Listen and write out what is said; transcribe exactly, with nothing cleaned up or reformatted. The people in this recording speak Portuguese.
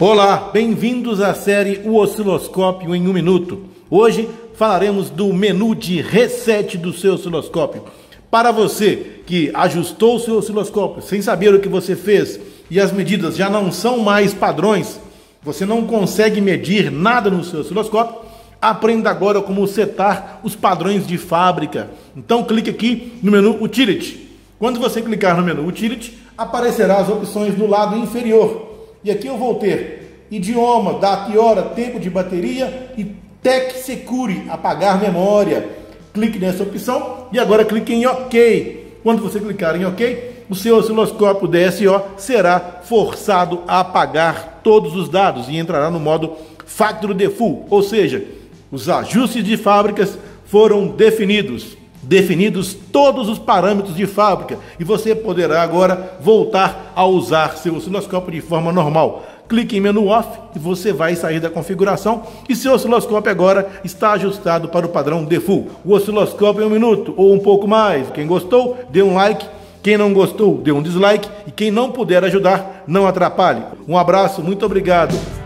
Olá, bem-vindos à série O Osciloscópio em um Minuto. Hoje falaremos do menu de reset do seu osciloscópio. Para você que ajustou o seu osciloscópio sem saber o que você fez e as medidas já não são mais padrões, você não consegue medir nada no seu osciloscópio, aprenda agora como setar os padrões de fábrica. Então clique aqui no menu Utility. Quando você clicar no menu Utility, aparecerá as opções no lado inferior. E aqui eu vou ter idioma, data e hora, tempo de bateria e Tech Secure, apagar memória. Clique nessa opção e agora clique em OK. Quando você clicar em OK, o seu osciloscópio D S O será forçado a apagar todos os dados e entrará no modo Factory Default, ou seja, os ajustes de fábricas foram definidos. Definidos todos os parâmetros de fábrica e você poderá agora voltar a usar seu osciloscópio de forma normal. Clique em menu off e você vai sair da configuração e seu osciloscópio agora está ajustado para o padrão default. O osciloscópio em um minuto ou um pouco mais. Quem gostou, dê um like. Quem não gostou, dê um dislike. E quem não puder ajudar, não atrapalhe. Um abraço, muito obrigado.